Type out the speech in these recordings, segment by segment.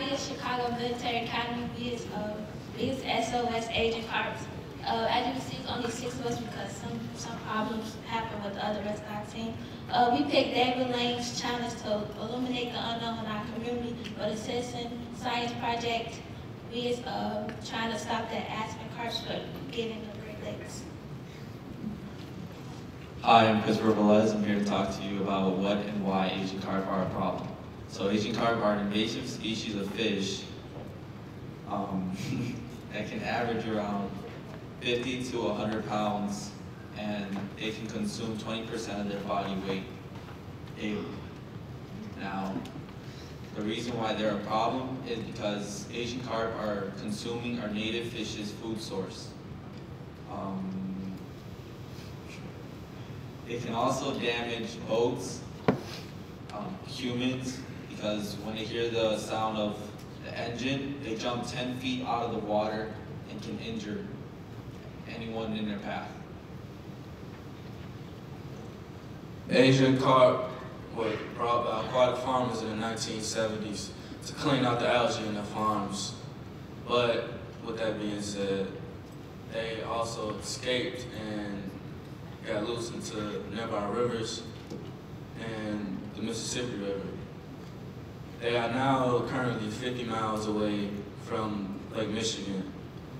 is Chicago Military Academy. We is S.O.S. Agent Carps. As you can see, it's only 6 of us because some problems happen with the other rest of our team. We picked David Lane's challenge to illuminate the unknown in our community for the citizen science project. We is trying to stop the Aspen Carps from getting the Great Lakes. Hi, I'm Christopher Velez. I'm here to talk to you about what and why Asian carp are a problem. So Asian carp are an invasive species of fish that can average around 50 to 100 pounds, and they can consume 20% of their body weight daily. Now, the reason why they're a problem is because Asian carp are consuming our native fish's food source. It can also damage boats, humans, because when they hear the sound of the engine, they jump 10 feet out of the water and can injure anyone in their path. Asian carp were brought by aquatic farmers in the 1970s to clean out the algae in their farms. But with that being said, they also escaped and got loose into nearby rivers and the Mississippi River. They are now currently 50 miles away from Lake Michigan.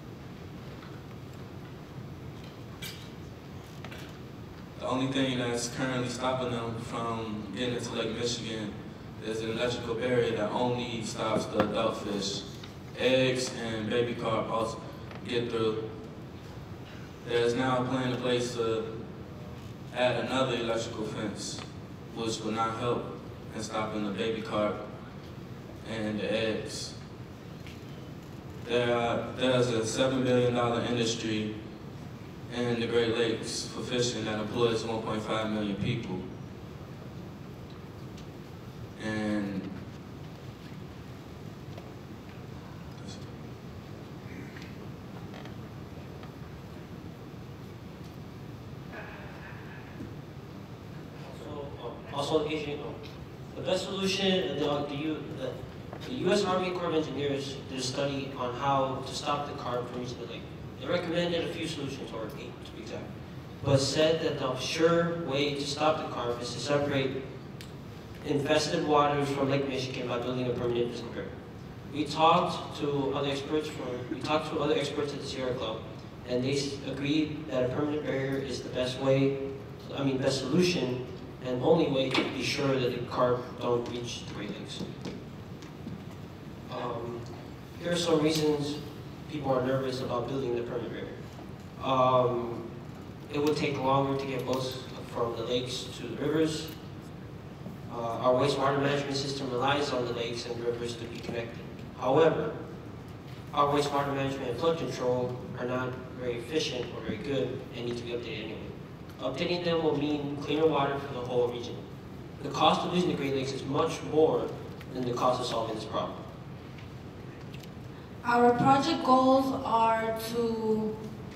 The only thing that's currently stopping them from getting into Lake Michigan is an electrical barrier that only stops the adult fish. Eggs and baby carp also get through. There's now a plan in place to add another electrical fence, which will not help in stopping the baby carp and the eggs. There's a $7 billion industry in the Great Lakes for fishing that employs 1.5 million people. And also, the best solution, the U.S. Army Corps of Engineers did a study on how to stop the carp from reaching the lake. They recommended a few solutions, or 8 to be exact, but said that the sure way to stop the carp is to separate infested waters from Lake Michigan by building a permanent physical barrier. We talked to other experts at the Sierra Club, and they agreed that a permanent barrier is the best solution, and only way to be sure that the carp don't reach the Great Lakes. Here are some reasons people are nervous about building the permanent barrier. It would take longer to get boats from the lakes to the rivers. Our wastewater management system relies on the lakes and rivers to be connected. However, our wastewater management and flood control are not very efficient or very good and need to be updated anyway. Updating them will mean cleaner water for the whole region. The cost of losing the Great Lakes is much more than the cost of solving this problem. Our project goals are to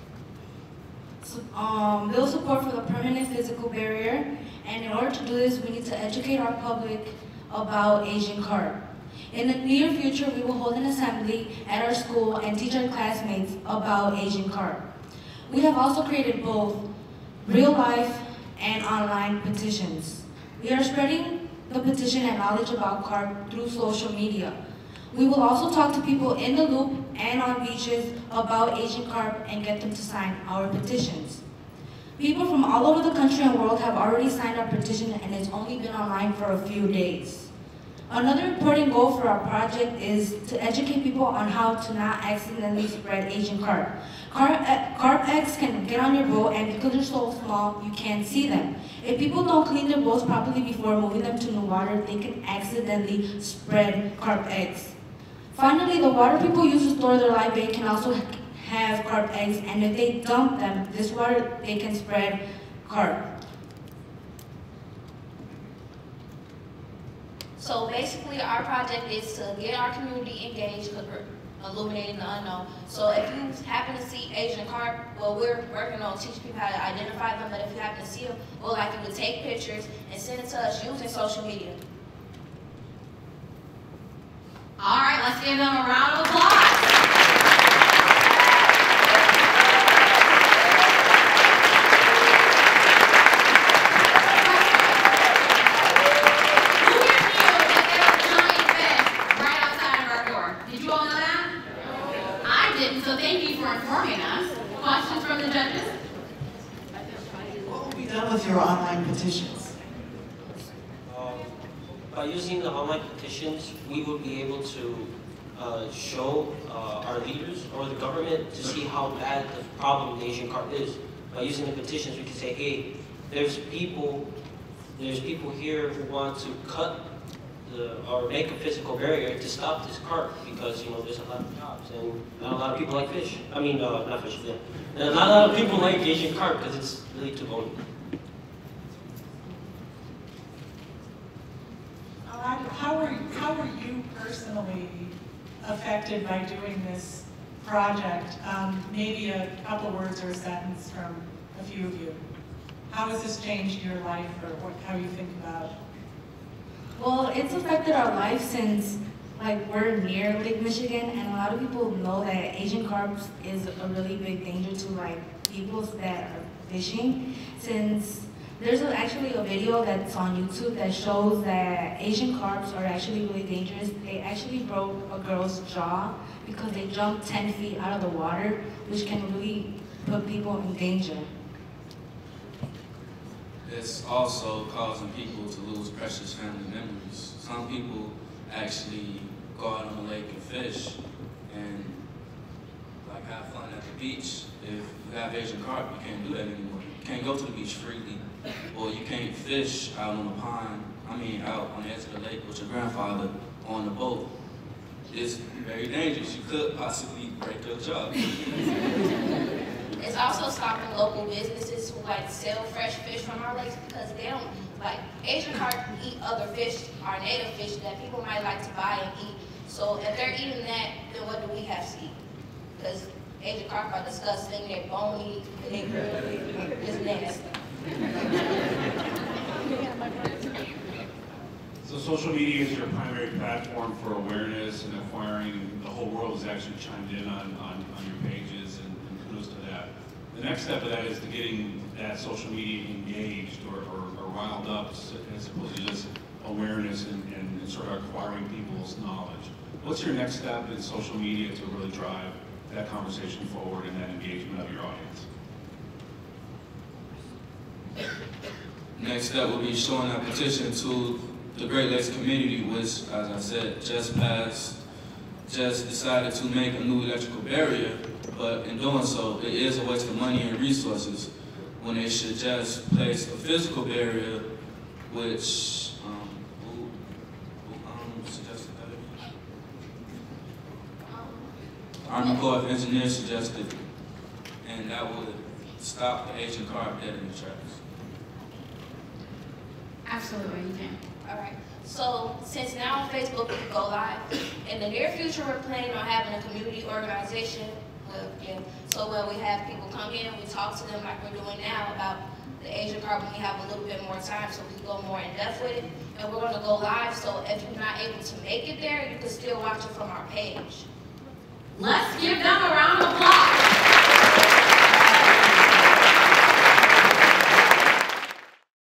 build support for the permanent physical barrier, and in order to do this, we need to educate our public about Asian carp. In the near future, we will hold an assembly at our school and teach our classmates about Asian carp. We have also created both real-life and online petitions. We are spreading the petition and knowledge about carp through social media. We will also talk to people in the loop and on beaches about Asian carp and get them to sign our petitions. People from all over the country and world have already signed our petition, and it's only been online for a few days. Another important goal for our project is to educate people on how to not accidentally spread Asian carp. Carp eggs can get on your boat, and because they're so small, you can't see them. If people don't clean their boats properly before moving them to new water, they can accidentally spread carp eggs. Finally, the water people use to store their live bait can also have carp eggs, and if they dump them, this water, they can spread carp. So basically, our project is to get our community engaged because we're illuminating the unknown. So if you happen to see Asian carp, well, we're working on teaching people how to identify them, but if you happen to see them, we'll like you to take pictures and send it to us using social media. All right, let's Let's give them a round of applause. Who here knew that there was a giant fish right outside of our door? Did you all know that? I didn't, so thank you for informing us. Questions from the judges? What will be done with your online petitions? By using the online petitions, we would be able to show our leaders or the government to see how bad the problem of Asian carp is. By using the petitions, we can say, hey, there's people here who want to cut or make a physical barrier to stop this carp because, you know, there's a lot of jobs and not a lot of people like fish. I mean, not fish, yeah. And not a lot of people like Asian carp because it's really too bony. How were you personally affected by doing this project? Maybe a couple words or a sentence from a few of you. How has this changed your life, or how you think about it? Well, it's affected our life since we're near Lake Michigan, and a lot of people know that Asian carp is a really big danger to people that are fishing. Since there's actually a video that's on YouTube that shows that Asian carps are actually really dangerous. They actually broke a girl's jaw because they jumped 10 feet out of the water, which can really put people in danger. It's also causing people to lose precious family memories. Some people actually go out on the lake and fish and have fun at the beach. If you have Asian carp, you can't do that anymore. You can't go to the beach freely, or you can't fish out on the pond, out on the edge of the lake with your grandfather on the boat. It's very dangerous. You could possibly break your jaw. It's also stopping local businesses who sell fresh fish from our lakes because they don't, Asian carp eat other fish, our native fish that people might like to buy and eat. So if they're eating that, then what do we have to eat? Because Asian carp are disgusting, they're bony, they're really, it's nasty. So social media is your primary platform for awareness and acquiring, and the whole world has actually chimed in on your pages, and kudos to that. The next step of that is to getting that social media engaged or riled up as opposed to just awareness and sort of acquiring people's knowledge. What's your next step in social media to really drive that conversation forward and that engagement of your audience? Next step will be showing that petition to the Great Lakes community, which, as I said, just decided to make a new electrical barrier, but in doing so, it is a waste of money and resources when they should just place a physical barrier, which, who suggested that? Army Corps of Engineers suggested, and that would stop the Asian carp dead in the tracks. Absolutely, you can. All right. So since now on Facebook we can go live, in the near future we're planning on having a community organization. So when we have people come in, we talk to them like we're doing now about the Asian carp when we have a little bit more time so we can go more in depth with it. And we're going to go live, so if you're not able to make it there, you can still watch it from our page. Let's give them a